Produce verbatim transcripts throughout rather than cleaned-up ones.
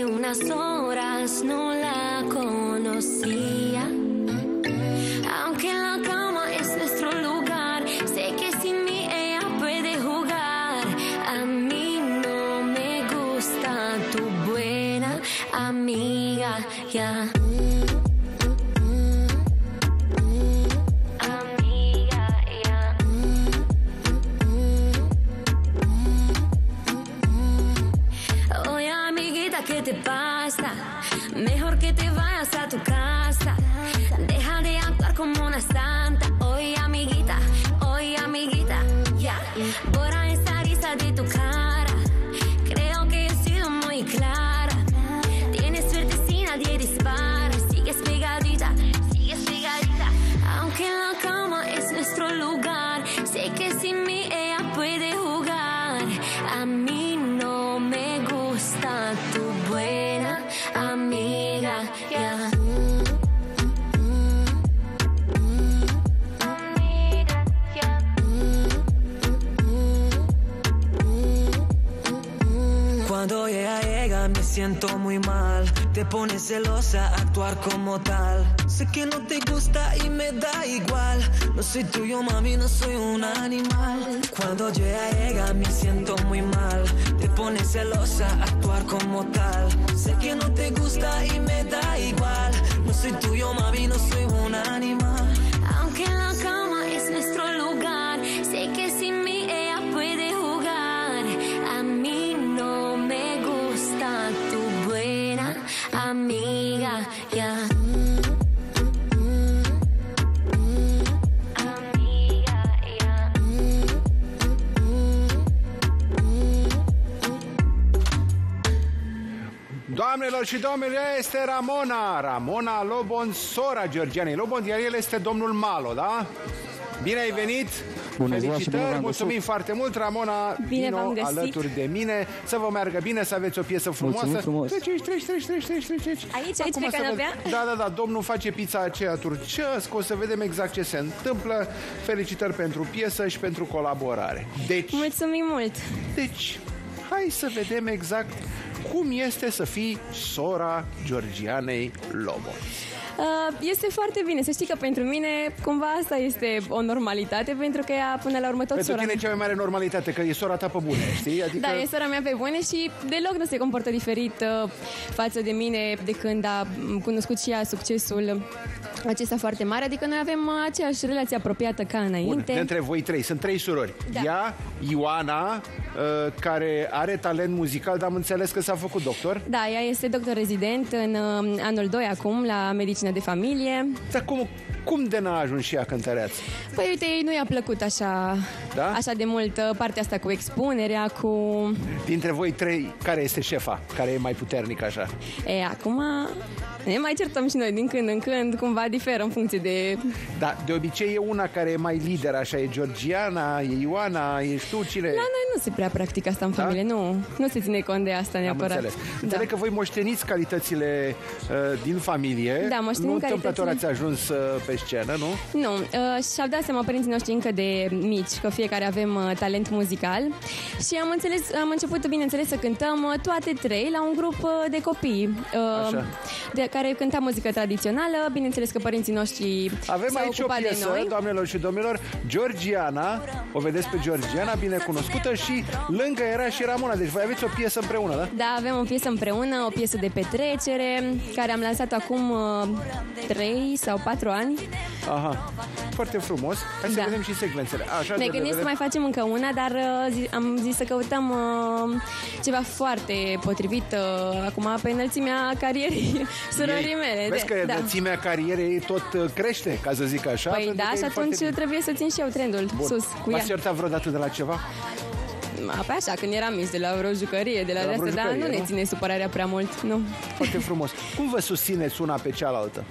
hace unas horas no la conocía. Aunque en la cama es nuestro lugar, sé que sin mí ella puede jugar. A mí no me gusta tu buena amiga, ya. Yeah. ¿Qué te pasa? Mejor que te vayas a tu casa. Deja de actuar como una santa. Oye, amiguita, oye, amiguita, ya. Yeah. Borra esa risa de tu cara. Creo que he sido muy clara. Tienes suerte si nadie dispara. Sigues pegadita, sigues pegadita. Aunque en la cama es nuestro lugar, sé que sin mí ella puede jugar. A mí no me gusta tu buena amiga, ya. Yeah. Cuando ella llega me siento muy mal. Te pones celosa, actuar como tal. Sé que no te gusta y me da igual. No soy tuyo, mami, no soy un animal. Cuando ella llega me siento muy mal. Te pones celosa, actuar como tal. Sé que no te gusta y me da igual. No soy tuyo, mami, no soy un animal. Aunque en la cama es nuestro lugar, sé que sin mí ella puede jugar. A mí no me gusta tu buena amiga, ya. Yeah. Doamnelor și domnilor, este Ramona, Ramona Lobon, sora Georgianei Lobon, iar el este domnul Malo, da? Bine ai venit! Bună ziua. Felicitări, mulțumim foarte mult, Ramona, bine vino alături de mine, să vă meargă bine, să aveți o piesă frumoasă. Mulțumim frumos. Treci, treci, treci, treci, treci, treci, treci. Aici, aici, pe canapea? Da, da, da, domnul face pizza aceea turcească, o să vedem exact ce se întâmplă. Felicitări pentru piesă și pentru colaborare. Deci, mulțumim mult! Deci, hai să vedem exact cum este să fii sora Georgianei Lobon. Este foarte bine, să știi că pentru mine cumva asta este o normalitate, pentru că ea până la urmă tot pentru sora tine e cea mai mare normalitate, că e sora ta pe bune, știi? Adică... Da, e sora mea pe bune și deloc nu se comportă diferit uh, față de mine de când a cunoscut și ea succesul acesta foarte mare, adică noi avem aceeași relație apropiată ca înainte. Bun, între voi trei, sunt trei surori. Da. Ea, Ioana, uh, care are talent muzical, dar am înțeles că s-a făcut doctor. Da, ea este doctor rezident în uh, anul doi acum la medicină de familie. Dar cum, cum de n-a ajuns și ea cântăreață? Păi uite, ei nu i-a plăcut așa, da? așa de mult uh, partea asta cu expunerea, cu... Dintre voi trei, care este șefa? Care e mai puternic așa? E, acum... Ne mai certăm și noi din când în când, cumva diferă în funcție de... Da, de obicei e una care e mai lider, așa, e Georgiana, e Ioana, ești tu, cine? La noi nu se prea practică asta în da? familie, nu. Nu se ține cont de asta neapărat. Am înțeles. Da. Înțeleg că voi moșteniți calitățile uh, din familie. Da, moștenim nu calitățile. întâmplător ați ajuns uh, pe scenă, nu? Nu, uh, și-au dat seama părinții noștri încă de mici că fiecare avem uh, talent muzical și am înțeles, am început, bineînțeles, să cântăm uh, toate trei la un grup uh, de copii uh, de care cânta muzică tradițională. Bineînțeles că părinții noștri avem aici o piesă, de noi. Doamnelor și domnilor, Georgiana, o vedeți pe Georgiana, bine cunoscută, și lângă era și Ramona, deci voi aveți o piesă împreună, da? Da, avem o piesă împreună, o piesă de petrecere, care am lansat acum uh, trei sau patru ani. Aha, foarte frumos. Hai să da. vedem și secvențele. Așa, ne gândim să mai facem încă una, dar uh, zi, am zis să căutăm uh, ceva foarte potrivit uh, acum pe înălțimea carierei surorii mele. Vezi că da. înălțimea carierei tot crește, ca să zic așa. Păi da, și atunci foarte... trebuie să țin și eu trendul Bun. sus cu ea. V-ați certat vreodată de la ceva? Apoi așa, când eram mici, de la vreo jucărie, de la, de la astea, dar nu, nu ne ține supărarea prea mult, nu. Foarte frumos. Cum vă susțineți una pe cealaltă?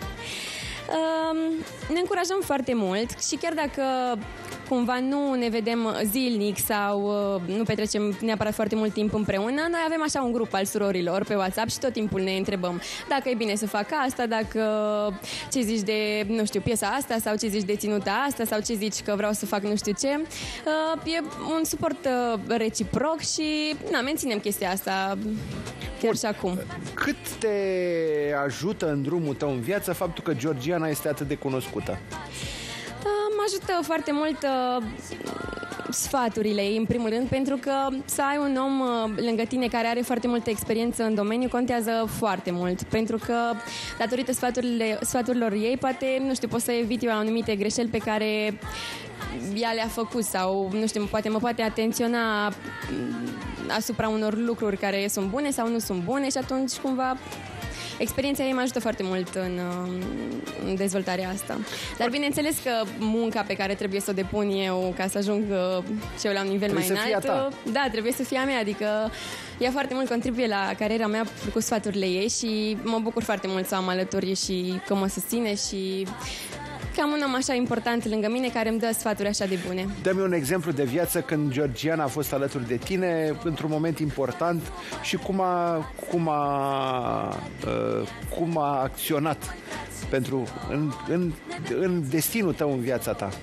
Uh, ne încurajăm foarte mult și chiar dacă cumva nu ne vedem zilnic sau uh, nu petrecem neapărat foarte mult timp împreună, noi avem așa un grup al surorilor pe WhatsApp și tot timpul ne întrebăm dacă e bine să fac asta, dacă ce zici de, nu știu, piesa asta sau ce zici de ținuta asta sau ce zici că vreau să fac nu știu ce. Uh, e un suport uh, reciproc și na, menținem chestia asta. chiar și acum. Cât te ajută în drumul tău în viață faptul că Georgiana este atât de cunoscută? Mă ajută foarte mult uh, sfaturile ei, în primul rând, pentru că să ai un om uh, lângă tine care are foarte multă experiență în domeniu contează foarte mult, pentru că datorită sfaturilor ei, poate, nu știu, pot să evit eu anumite greșeli pe care ea le-a făcut sau, nu știu, poate mă poate atenționa asupra unor lucruri care sunt bune sau nu sunt bune și atunci, cumva, experiența ei mă ajută foarte mult în, în dezvoltarea asta. Dar bineînțeles că munca pe care trebuie să o depun eu ca să ajung și eu la un nivel trebuie mai înalt, da, trebuie să fie a mea, adică ea foarte mult contribuie la cariera mea cu sfaturile ei și mă bucur foarte mult să am alături și că mă susține și că am un om așa important lângă mine care îmi dă sfaturi așa de bune. Dă-mi un exemplu de viață când Georgiana a fost alături de tine într-un moment important și cum a, cum a, uh, cum a acționat pentru, în, în, în destinul tău, în viața ta.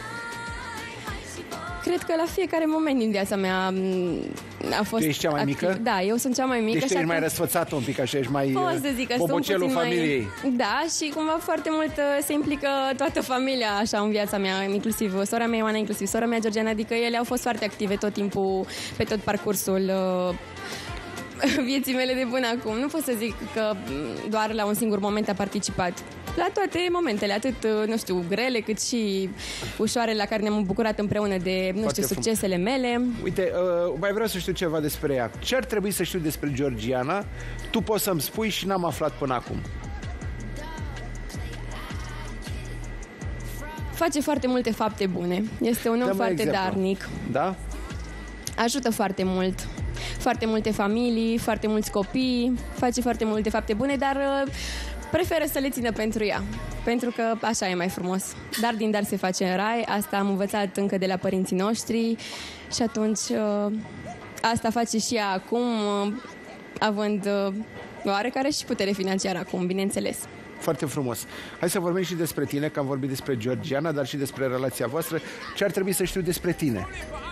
Cred că la fiecare moment din viața mea a fost. Tu ești cea mai activ. mică? Da, eu sunt cea mai mică. Deci tu ești mai răsfățată un pic, așa, ești mai bobocelul familiei. Mai... Da, și cumva foarte mult se implică toată familia așa în viața mea, inclusiv sora mea Ioana, inclusiv sora mea Georgiana, adică ele au fost foarte active tot timpul, pe tot parcursul uh, vieții mele de până acum. Nu pot să zic că doar la un singur moment a participat. La toate momentele, atât, nu știu, grele, cât și ușoare la care ne-am bucurat împreună de, nu foarte știu, succesele mele. Uite, uh, mai vreau să știu ceva despre ea. Ce ar trebui să știu despre Georgiana? Tu poți să-mi spui și n-am aflat până acum. Face foarte multe fapte bune. Este un om Dă-mi foarte exemplu. darnic. Da? Ajută foarte mult. Foarte multe familii, foarte mulți copii. Face foarte multe fapte bune, dar uh, preferă să le țină pentru ea, pentru că așa e mai frumos. Dar din dar se face în rai, asta am învățat încă de la părinții noștri și atunci asta face și ea acum, având oarecare și putere financiară acum, bineînțeles. Foarte frumos. Hai să vorbim și despre tine, că am vorbit despre Georgiana, dar și despre relația voastră. Ce ar trebui să știu despre tine?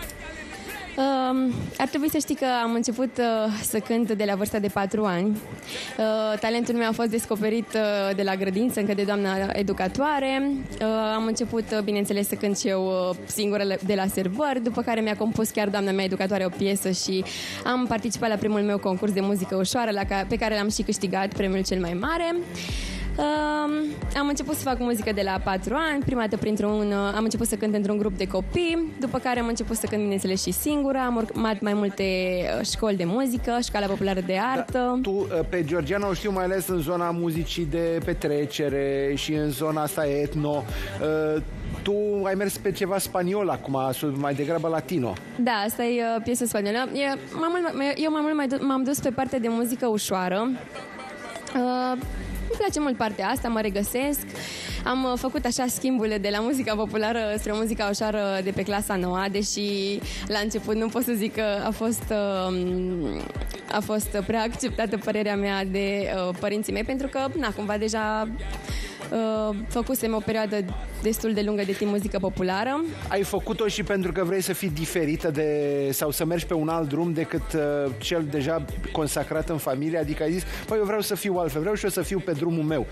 Uh, ar trebui să știi că am început uh, să cânt de la vârsta de patru ani. Uh, talentul meu a fost descoperit uh, de la grădință, încă de doamna educatoare. Uh, am început, uh, bineînțeles, să cânt și eu uh, singură de la servări, după care mi-a compus chiar doamna mea educatoare o piesă și am participat la primul meu concurs de muzică ușoară, la ca- pe care l-am și câștigat, premiul cel mai mare. Uh, am început să fac muzică de la patru ani, prima dată printr-un, uh, am început să cânt într-un grup de copii, după care am început să cânt, bineînțeles, și singură, am urmat mai multe uh, școli de muzică, Școala Populară de Artă. Da, tu uh, pe Georgiana o știu mai ales în zona muzicii de petrecere și în zona asta etno. Uh, tu ai mers pe ceva spaniol acum, mai degrabă latino. Da, asta e uh, piesă spaniolă. E, mai mult, eu mai mult mai du- m-am dus pe partea de muzică ușoară. Uh, Îmi place mult partea asta, mă regăsesc. Am uh, făcut așa schimburile de la muzica populară spre muzica ușoară de pe clasa nouă, deși la început nu pot să zic că a fost, uh, a fost prea acceptată părerea mea de uh, părinții mei, pentru că, na, cumva deja uh, făcusem o perioadă destul de lungă de timp muzică populară. Ai făcut-o și pentru că vrei să fii diferită de, sau să mergi pe un alt drum decât uh, cel deja consacrat în familie? Adică ai zis, păi eu vreau să fiu altfel, vreau și eu să fiu pe drumul meu.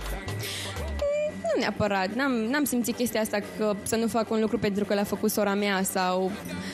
Nu neapărat, n-am, n-am simțit chestia asta că să nu fac un lucru pentru că l-a făcut sora mea sau...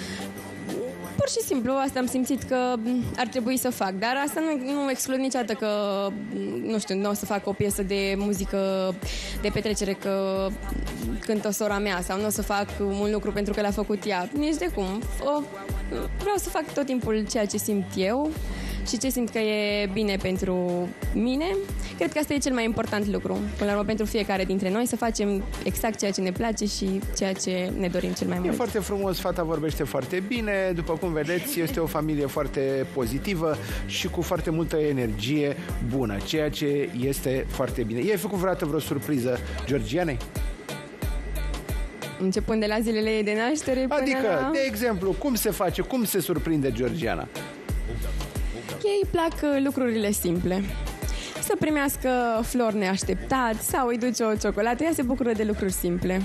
Pur și simplu, asta am simțit că ar trebui să fac, dar asta nu, nu exclud niciodată că, nu știu, nu o să fac o piesă de muzică de petrecere că cântă sora mea sau nu o să fac un lucru pentru că l-a făcut ea. Nici de cum. O, vreau să fac tot timpul ceea ce simt eu și ce simt că e bine pentru mine. Cred că asta e cel mai important lucru, până la urmă, pentru fiecare dintre noi, să facem exact ceea ce ne place și ceea ce ne dorim cel mai mult. E foarte frumos, fata vorbește foarte bine, după cum vedeți, este o familie foarte pozitivă și cu foarte multă energie bună, ceea ce este foarte bine. I-ai făcut vreodată vreo surpriză Georgianei? Începând de la zilele ei de naștere până Adică, la... de exemplu, cum se face, cum se surprinde Georgiana? Ei plac lucrurile simple. Să primească flori neașteptat sau îi duce o ciocolată, ea se bucură de lucruri simple.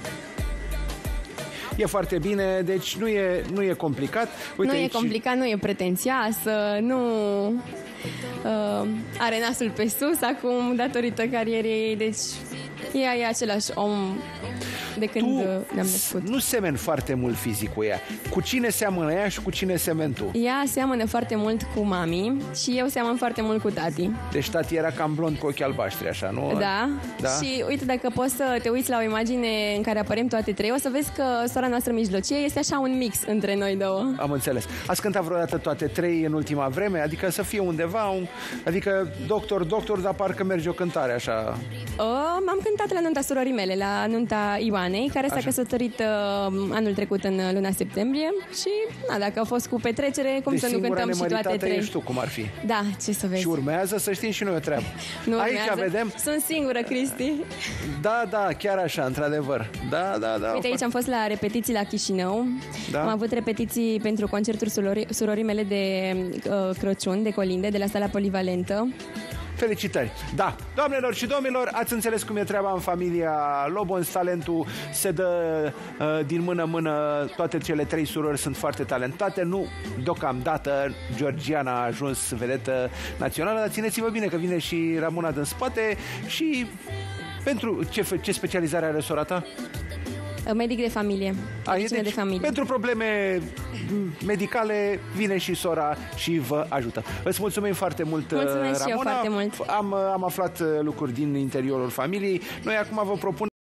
E foarte bine, deci nu e, nu e complicat. Uite, nu e aici... complicat, nu e pretențioasă, nu... uh, are nasul pe sus acum datorită carierei ei, deci ea e același om de când Tu ne-am născut. nu semeni foarte mult fizic cu ea. Cu cine seamănă ea și cu cine semeni tu? Ea seamănă foarte mult cu mami și eu seamăn foarte mult cu tati. Deci tati era cam blond cu ochii albaștri, așa, nu? Da. Da? Și uite, dacă poți să te uiți la o imagine în care apărem toate trei, o să vezi că sora noastră mijlocie este așa un mix între noi două. Am înțeles. Ați cântat vreodată toate trei în ultima vreme? Adică să fie undeva, un... adică doctor, doctor, dar parcă merge o cântare așa. O, m-am cântat la nunta surorii mele, la nunta Ioanei, care s-a Așa. căsătorit uh, anul trecut în luna septembrie și, na, dacă a fost cu petrecere, cum Deci să nu singura cântăm și toate nemăritată trei. ești tu, cum ar fi. Da, ce să vezi. Și urmează să știm și noi o treabă. Nu Aici urmează. vedem. Sunt singură, Cristi. Da, da, chiar așa, într-adevăr. Da, da, da. Uite, aici am fost la repetiții la Chișinău. Da. Am avut repetiții pentru concertul surorii, surorii mele de uh, Crăciun, de colinde, de la sala polivalentă. Felicitări! Da, doamnelor și domnilor, ați înțeles cum e treaba în familia Lobons. Talentul se dă uh, din mână-mână, toate cele trei surori sunt foarte talentate. Nu, deocamdată, Georgiana a ajuns vedetă națională, dar țineți-vă bine că vine și Ramona din spate. Și pentru ce, ce specializare are sora ta? Medic de familie. Medicină de familie. Pentru probleme medicale vine și sora și vă ajută. Îți mulțumim foarte mult, Mulțumesc Ramona. și eu foarte mult. Am, am aflat lucruri din interiorul familiei. Noi acum vă propunem